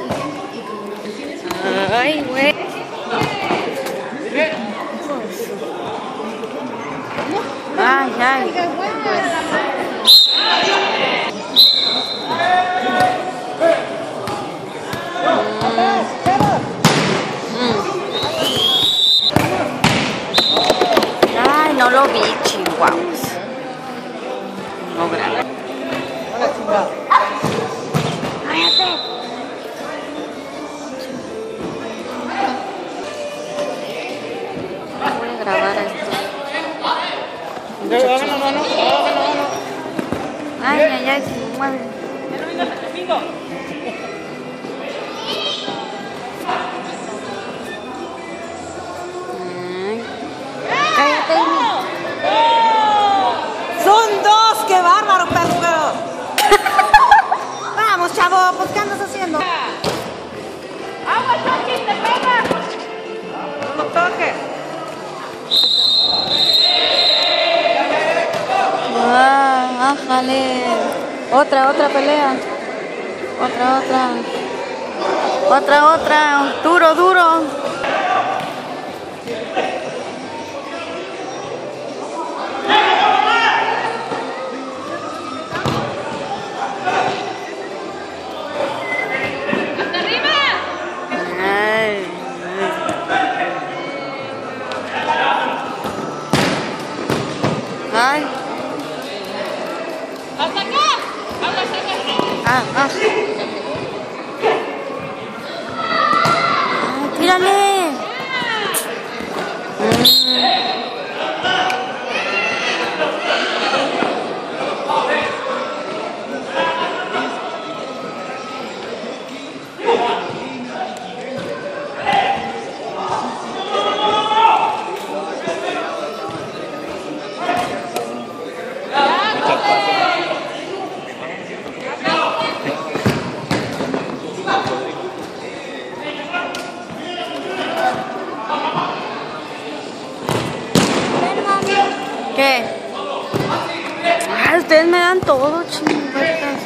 Ay, güey. Ay, ay. Ay, no lo vi, chihuahuas. No, grave. Voy a grabar esto. Ay, ay, ay, se mueve. Cállate. ¡Son dos! ¡Qué bárbaro, perro! Vamos, chavo, pues ¿qué andas haciendo? ¡Agua, Chucky, te pega! No lo toques. Ah, ájale. Otra pelea. Otra. Duro. ¡Hasta arriba! Ay. Ay. ¡Hasta acá! ¡Agua, saca! Ah. Ay, tírale. ¿Qué? Ay, ustedes me dan todo, chingadas.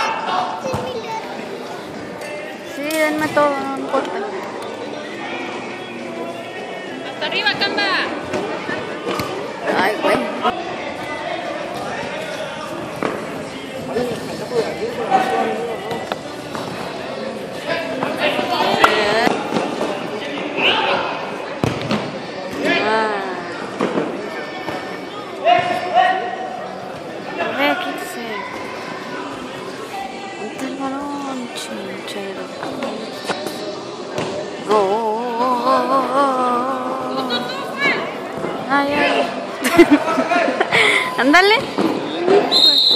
Sí, denme todo, no importa. ¡Hasta arriba, Camba! Ay, güey. Chinchero. Ay, ay. Ándale.